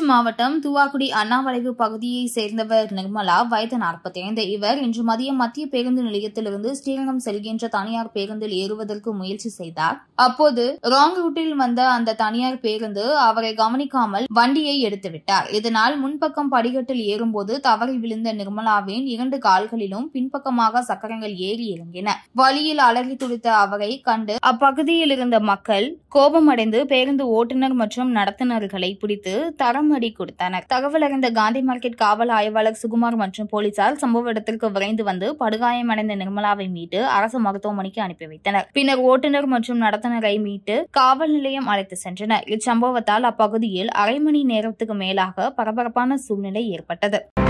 மாவட்டம் துவாக்குடி அண்ணாவளைவு பகுதியைச் சேர்ந்தவர் நிர்மலா, வயது 45. இவர் இன்று மதியம் மத்திய பேருந்து நிலையத்திலிருந்து ஸ்ரீரங்கம் செல்கின்ற தனியார் பேருந்தில் ஏறுவதற்கு முயற்சி செய்தார். அப்போது ராங் ரூட்டில் வந்த அந்த தனியார் பேருந்து அவரை கவனிக்காமல் வண்டியை எடுத்துவிட்டார். இதனால் முன்பக்கம் படிக்கட்டில் ஏறும்போது தவறி விழுந்த நிர்மலாவின் 2 கால்களிலும் பின்பக்கமாக சக்கரங்கள் ஏறி இறங்கின. வழியில் அலறி துடித்த அவரை கண்டு அப்பகுதியில் இருந்த மக்கள் கோபமடைந்து பேருந்து ஓட்டுநர் மற்றும் நடத்துனர்களை பிடித்து தரமடி கொடுத்தனர். தகவல் அறிந்த காந்தி மார்க்கெட் காவல் ஆய்வாளர் சுகுமார் மற்றும் போலீசார் சம்பவ இடத்திற்கு விரைந்து வந்து படுகாயமடைந்த நிர்மலாவை மீட்டு அரசு மருத்துவமனைக்கு அனுப்பி வைத்தனர். பின்னர் ஓட்டுநர் மற்றும் நடத்துனரை மீட்டு காவல் நிலையம் அழைத்து சென்றனர். இச்சம்பவத்தால் அப்பகுதியில் அரை மணி நேரத்துக்கு மேலாக பரபரப்பான சூழ்நிலை ஏற்பட்டது.